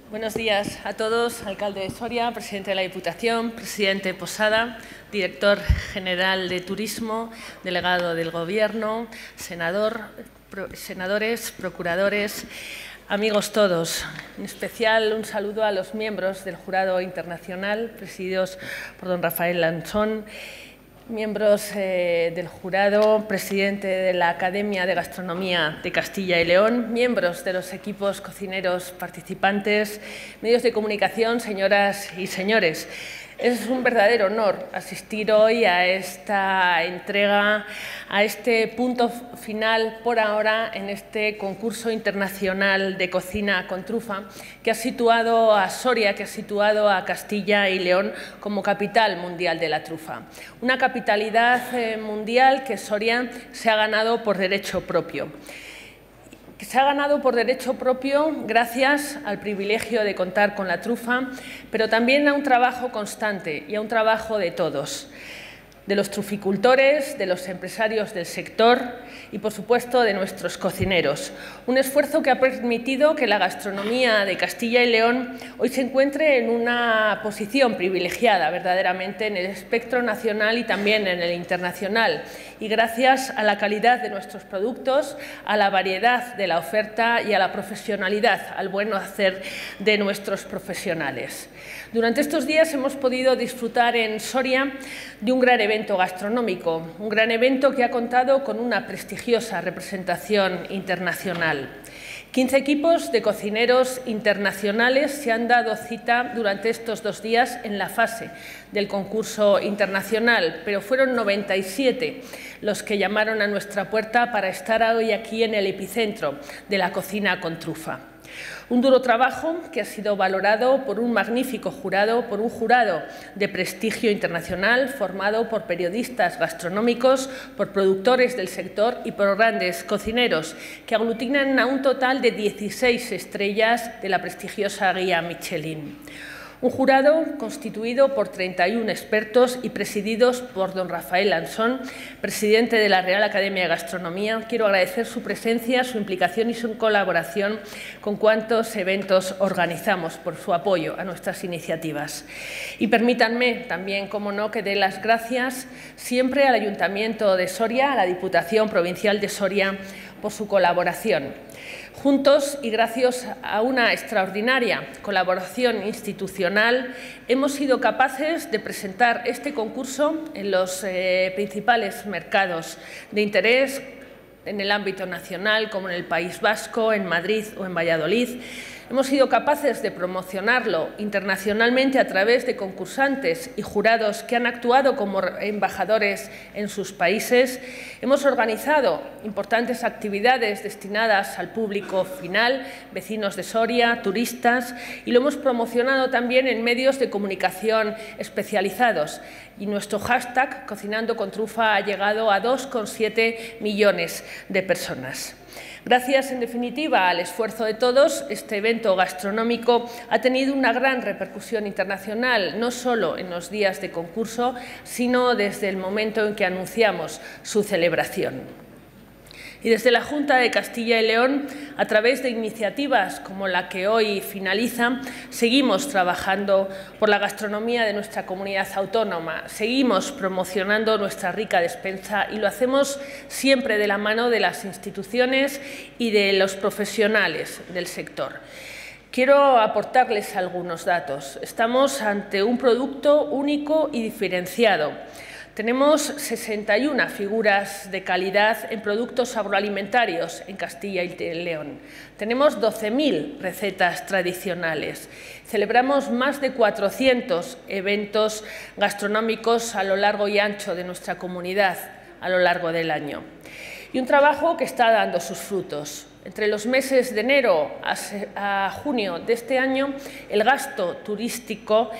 Buenos días a todos, alcalde de Soria, presidente de la Diputación, presidente Posada, director general de Turismo, delegado del Gobierno, senadores, procuradores, amigos todos. En especial un saludo a los miembros del Jurado Internacional, presididos por don Rafael Lanzón, miembros del jurado, presidente de la Academia de Gastronomía de Castilla y León, miembros de los equipos cocineros participantes, medios de comunicación, señoras y señores. Es un verdadero honor asistir hoy a esta entrega, a este punto final por ahora en este concurso internacional de cocina con trufa que ha situado a Soria, que ha situado a Castilla y León como capital mundial de la trufa. Una capitalidad mundial que Soria se ha ganado por derecho propio. Se ha ganado por derecho propio gracias al privilegio de contar con la trufa, pero también a un trabajo constante y a un trabajo de todos, de los truficultores, de los empresarios del sector y, por supuesto, de nuestros cocineros. Un esfuerzo que ha permitido que la gastronomía de Castilla y León hoy se encuentre en una posición privilegiada verdaderamente en el espectro nacional y también en el internacional. Y gracias a la calidad de nuestros productos, a la variedad de la oferta y a la profesionalidad, al buen hacer de nuestros profesionales. Durante estos días hemos podido disfrutar en Soria de un gran evento gastronómico, un gran evento que ha contado con una prestigiosa representación internacional. 15 equipos de cocineros internacionales se han dado cita durante estos 2 días en la fase del concurso internacional, pero fueron 97 los que llamaron a nuestra puerta para estar hoy aquí en el epicentro de la cocina con trufa. Un duro trabajo que ha sido valorado por un magnífico jurado, por un jurado de prestigio internacional formado por periodistas gastronómicos, por productores del sector y por grandes cocineros que aglutinan a un total de 16 estrellas de la prestigiosa guía Michelin. Un jurado constituido por 31 expertos y presididos por don Rafael Lanzón, presidente de la Real Academia de Gastronomía. Quiero agradecer su presencia, su implicación y su colaboración con cuantos eventos organizamos, por su apoyo a nuestras iniciativas. Y permítanme también, como no, que dé las gracias siempre al Ayuntamiento de Soria, a la Diputación Provincial de Soria, por su colaboración. Juntos y gracias a una extraordinaria colaboración institucional hemos sido capaces de presentar este concurso en los principales mercados de interés en el ámbito nacional, como en el País Vasco, en Madrid o en Valladolid. Hemos sido capaces de promocionarlo internacionalmente a través de concursantes y jurados que han actuado como embajadores en sus países. Hemos organizado importantes actividades destinadas al público final, vecinos de Soria, turistas, y lo hemos promocionado también en medios de comunicación especializados. Y nuestro hashtag Cocinando con Trufa ha llegado a 2,7 millones de personas. Gracias, en definitiva, al esfuerzo de todos, este evento gastronómico ha tenido una gran repercusión internacional, no solo en los días de concurso, sino desde el momento en que anunciamos su celebración. Y desde la Junta de Castilla y León, a través de iniciativas como la que hoy finaliza, seguimos trabajando por la gastronomía de nuestra comunidad autónoma, seguimos promocionando nuestra rica despensa y lo hacemos siempre de la mano de las instituciones y de los profesionales del sector. Quiero aportarles algunos datos. Estamos ante un producto único y diferenciado. Tenemos 61 figuras de calidad en productos agroalimentarios en Castilla y León. Tenemos 12.000 recetas tradicionales. Celebramos más de 400 eventos gastronómicos a lo largo y ancho de nuestra comunidad a lo largo del año. Y un trabajo que está dando sus frutos. Entre los meses de enero a junio de este año, el gasto turístico,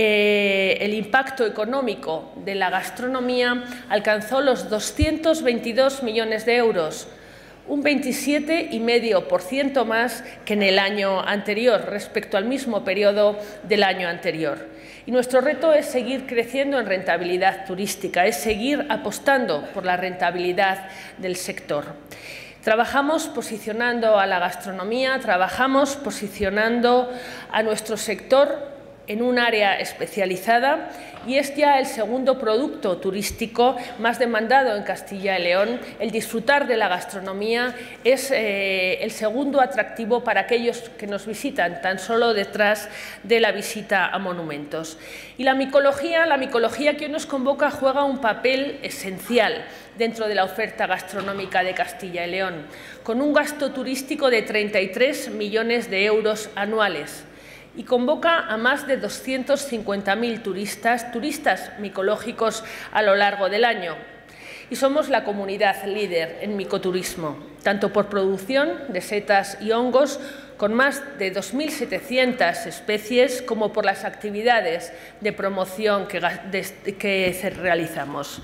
el impacto económico de la gastronomía alcanzó los 222 millones de euros, un 27,5% más que en el año anterior, respecto al mismo periodo del año anterior. Y nuestro reto es seguir creciendo en rentabilidad turística, es seguir apostando por la rentabilidad del sector. Trabajamos posicionando a la gastronomía, trabajamos posicionando a nuestro sector en un área especializada y es ya el segundo producto turístico más demandado en Castilla y León. El disfrutar de la gastronomía es el segundo atractivo para aquellos que nos visitan, tan solo detrás de la visita a monumentos. Y la micología que hoy nos convoca juega un papel esencial dentro de la oferta gastronómica de Castilla y León, con un gasto turístico de 33 millones de euros anuales. Y convoca a más de 250.000 turistas micológicos a lo largo del año. Y somos la comunidad líder en micoturismo, tanto por producción de setas y hongos, con más de 2.700 especies, como por las actividades de promoción que realizamos.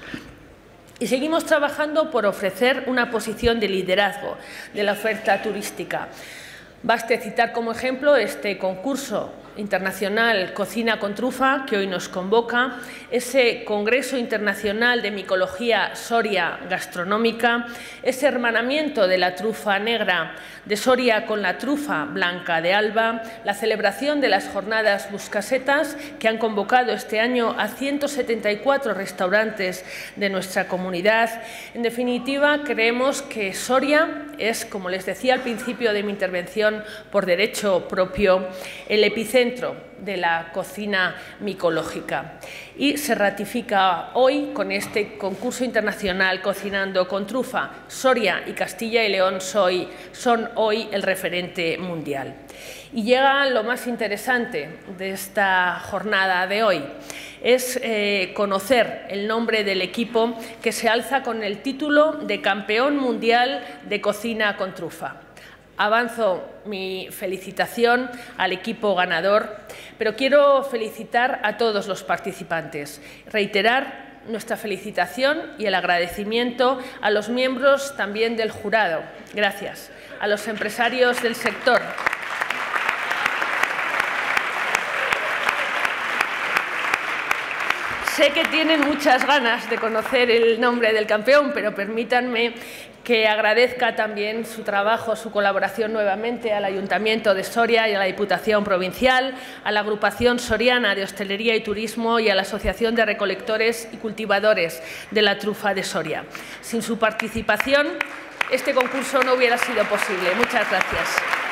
Y seguimos trabajando por ofrecer una posición de liderazgo de la oferta turística. Baste citar como ejemplo este concurso internacional Cocina con Trufa, que hoy nos convoca, ese Congreso Internacional de Micología Soria Gastronómica, ese hermanamiento de la trufa negra de Soria con la trufa blanca de Alba, la celebración de las jornadas buscasetas, que han convocado este año a 174 restaurantes de nuestra comunidad. En definitiva, creemos que Soria es, como les decía al principio de mi intervención, por derecho propio, el epicentro de la cocina micológica. Y se ratifica hoy con este concurso internacional Cocinando con Trufa. Soria y Castilla y León son hoy el referente mundial. Y llega lo más interesante de esta jornada de hoy. Es conocer el nombre del equipo que se alza con el título de Campeón Mundial de Cocina con Trufa. Avanzo mi felicitación al equipo ganador, pero quiero felicitar a todos los participantes, reiterar nuestra felicitación y el agradecimiento a los miembros también del jurado. Gracias. A los empresarios del sector. Sé que tienen muchas ganas de conocer el nombre del campeón, pero permítanme que agradezca también su trabajo, su colaboración nuevamente al Ayuntamiento de Soria y a la Diputación Provincial, a la Agrupación Soriana de Hostelería y Turismo y a la Asociación de Recolectores y Cultivadores de la Trufa de Soria. Sin su participación, este concurso no hubiera sido posible. Muchas gracias.